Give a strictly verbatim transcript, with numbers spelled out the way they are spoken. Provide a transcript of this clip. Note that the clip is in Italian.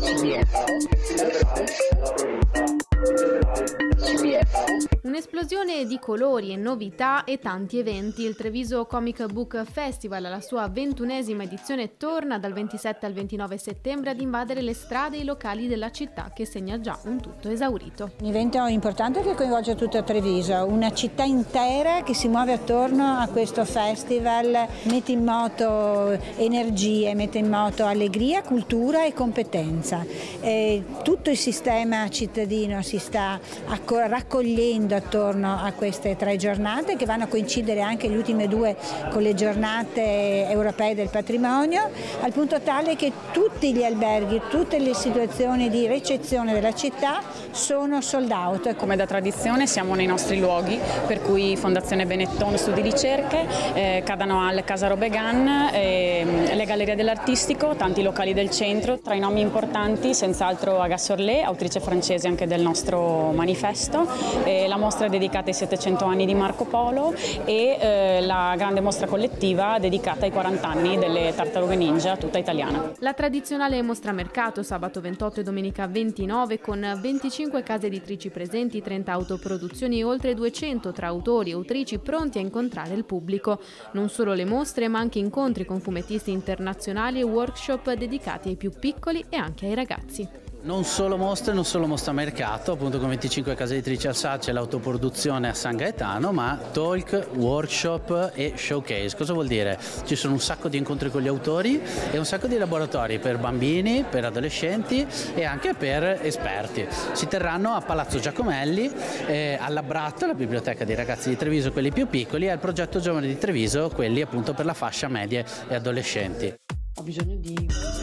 Un'esplosione di colori e novità e tanti eventi. Il Treviso Comic Book Festival, alla sua ventunesima edizione, torna dal ventisette al ventinove settembre ad invadere le strade e i locali della città, che segna già un tutto esaurito. Un evento importante che coinvolge tutto Treviso, una città intera che si muove attorno a questo festival, mette in moto energie, mette in moto allegria, cultura e competenza. E tutto il sistema cittadino si sta raccogliendo attorno a queste tre giornate, che vanno a coincidere anche le ultime due con le giornate europee del patrimonio, al punto tale che tutti gli alberghi, tutte le situazioni di ricezione della città sono sold out. Come da tradizione siamo nei nostri luoghi, per cui Fondazione Benetton Studi Ricerche, eh, Cadano Casa Robegan, eh, le Gallerie dell'Artistico, tanti locali del centro, tra i nomi importanti senz'altro Aga Sorlé, autrice francese anche del nostro manifesto, eh, la mostra dedicata ai settecento anni di Marco Polo e eh, la grande mostra collettiva dedicata ai quaranta anni delle Tartarughe Ninja, tutta italiana. La tradizionale mostra mercato sabato ventotto e domenica ventinove, con venticinque case editrici presenti, trenta autoproduzioni e oltre duecento tra autori e autrici pronti a incontrare il pubblico. Non solo le mostre, ma anche incontri con fumettisti internazionali e workshop dedicati ai più piccoli e anche ai ragazzi. Non solo mostre, non solo mostra mercato, appunto con venticinque case editrici al Sace e l'autoproduzione a San Gaetano, ma talk, workshop e showcase. Cosa vuol dire? Ci sono un sacco di incontri con gli autori e un sacco di laboratori per bambini, per adolescenti e anche per esperti. Si terranno a Palazzo Giacomelli, eh, alla Bratto, la biblioteca dei ragazzi di Treviso, quelli più piccoli, e al progetto Giovani di Treviso, quelli appunto per la fascia medie e adolescenti. Ho bisogno di